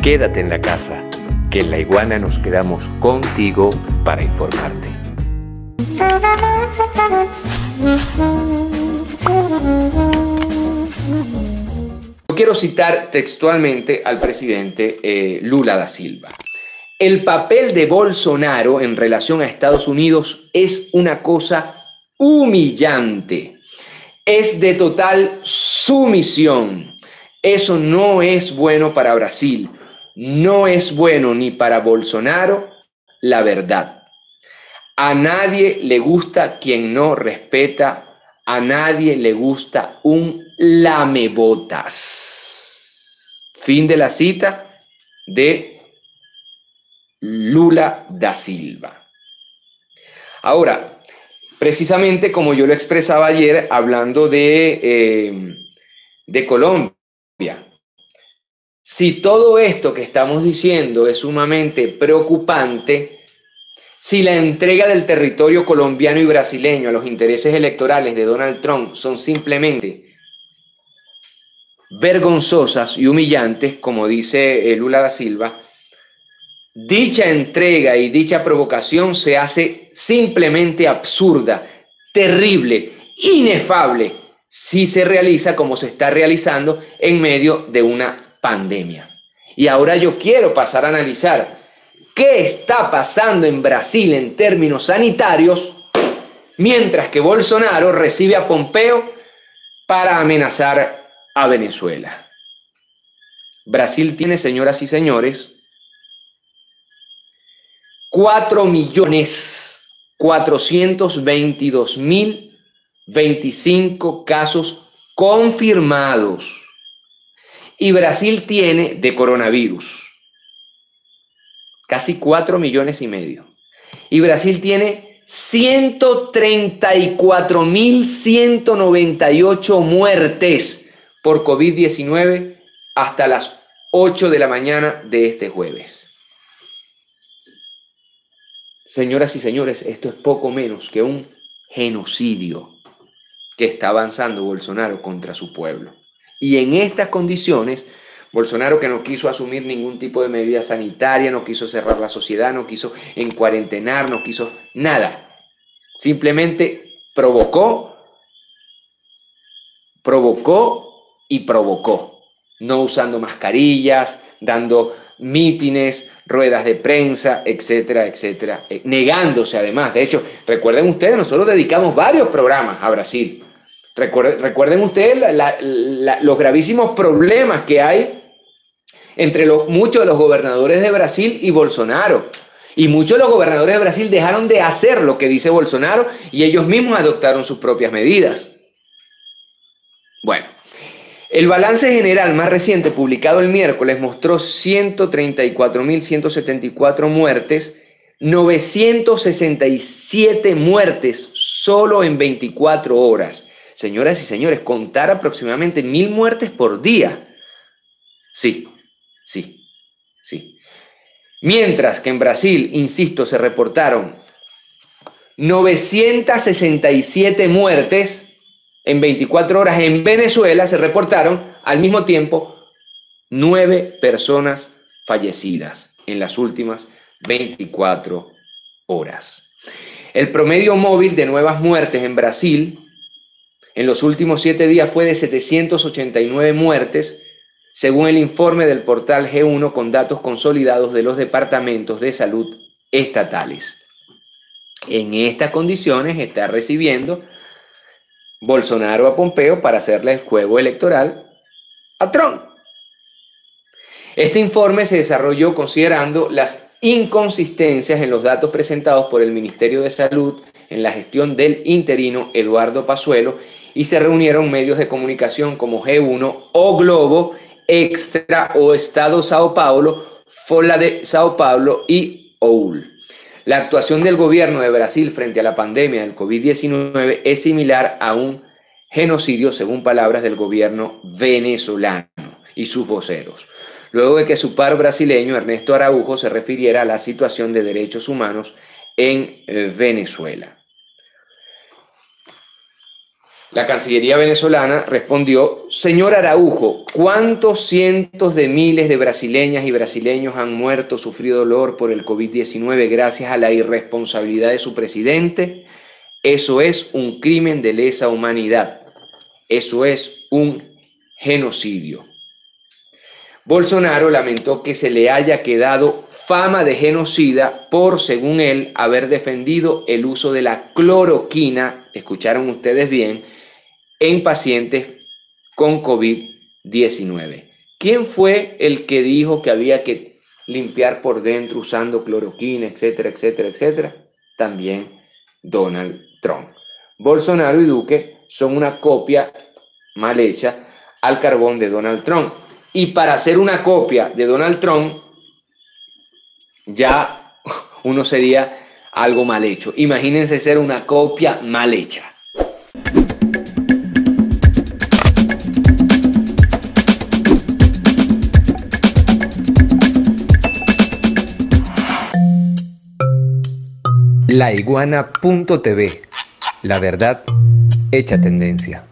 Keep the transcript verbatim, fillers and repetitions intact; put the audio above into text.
quédate en la casa, que en La Iguana nos quedamos contigo para informarte. Yo quiero citar textualmente al presidente eh, Lula da Silva. El papel de Bolsonaro en relación a Estados Unidos es una cosa humillante. Es de total sumisión. Eso no es bueno para Brasil. No es bueno ni para Bolsonaro, la verdad. A nadie le gusta quien no respeta, a nadie le gusta un lamebotas. Fin de la cita de Lula da Silva. Ahora, precisamente como yo lo expresaba ayer hablando de, eh, de Colombia, si todo esto que estamos diciendo es sumamente preocupante, si la entrega del territorio colombiano y brasileño a los intereses electorales de Donald Trump son simplemente vergonzosas y humillantes, como dice Lula da Silva, dicha entrega y dicha provocación se hace simplemente absurda, terrible, inefable, si se realiza como se está realizando en medio de una pandemia. Y ahora yo quiero pasar a analizar qué está pasando en Brasil en términos sanitarios, mientras que Bolsonaro recibe a Pompeo para amenazar a Venezuela. Brasil tiene, señoras y señores, cuatro millones cuatrocientos veintidós mil veinticinco casos confirmados. Y Brasil tiene de coronavirus casi cuatro millones y medio. Y Brasil tiene ciento treinta y cuatro mil ciento noventa y ocho muertes por COVID diecinueve hasta las ocho de la mañana de este jueves. Señoras y señores, esto es poco menos que un genocidio que está avanzando Bolsonaro contra su pueblo. Y en estas condiciones, Bolsonaro, que no quiso asumir ningún tipo de medida sanitaria, no quiso cerrar la sociedad, no quiso encuarentenar, no quiso nada. Simplemente provocó, provocó y provocó. No usando mascarillas, dando mítines, ruedas de prensa, etcétera, etcétera. Eh, negándose además. De hecho, recuerden ustedes, nosotros dedicamos varios programas a Brasil. Recuerden, recuerden ustedes la, la, la, los gravísimos problemas que hay entre los, muchos de los gobernadores de Brasil y Bolsonaro. Y muchos de los gobernadores de Brasil dejaron de hacer lo que dice Bolsonaro y ellos mismos adoptaron sus propias medidas. Bueno, el balance general más reciente publicado el miércoles mostró ciento treinta y cuatro mil ciento setenta y cuatro muertes, novecientas sesenta y siete muertes solo en veinticuatro horas. Señoras y señores, contar aproximadamente mil muertes por día. Sí, sí, sí. Mientras que en Brasil, insisto, se reportaron novecientas sesenta y siete muertes en veinticuatro horas. En Venezuela se reportaron al mismo tiempo nueve personas fallecidas en las últimas veinticuatro horas. El promedio móvil de nuevas muertes en Brasil en los últimos siete días fue de setecientas ochenta y nueve muertes, según el informe del portal G uno con datos consolidados de los departamentos de salud estatales. En estas condiciones está recibiendo Bolsonaro a Pompeo para hacerle el juego electoral a Trump. Este informe se desarrolló considerando las inconsistencias en los datos presentados por el Ministerio de Salud en la gestión del interino Eduardo Pazuello y se reunieron medios de comunicación como G uno, O Globo, Extra o Estado Sao Paulo, Folha de Sao Paulo y O U L. La actuación del gobierno de Brasil frente a la pandemia del COVID diecinueve es similar a un genocidio, según palabras del gobierno venezolano y sus voceros, luego de que su par brasileño Ernesto Araújo se refiriera a la situación de derechos humanos en Venezuela. La Cancillería venezolana respondió: señor Araujo, ¿cuántos cientos de miles de brasileñas y brasileños han muerto, sufrido dolor por el COVID diecinueve gracias a la irresponsabilidad de su presidente? Eso es un crimen de lesa humanidad. Eso es un genocidio. Bolsonaro lamentó que se le haya quedado fama de genocida por, según él, haber defendido el uso de la cloroquina, escucharon ustedes bien, en pacientes con COVID diecinueve. ¿Quién fue el que dijo que había que limpiar por dentro usando cloroquina, etcétera, etcétera, etcétera? También Donald Trump. Bolsonaro y Duque son una copia mal hecha al carbón de Donald Trump. Y para hacer una copia de Donald Trump, ya uno sería algo mal hecho. Imagínense ser una copia mal hecha. La Iguana punto T V. La verdad hecha tendencia.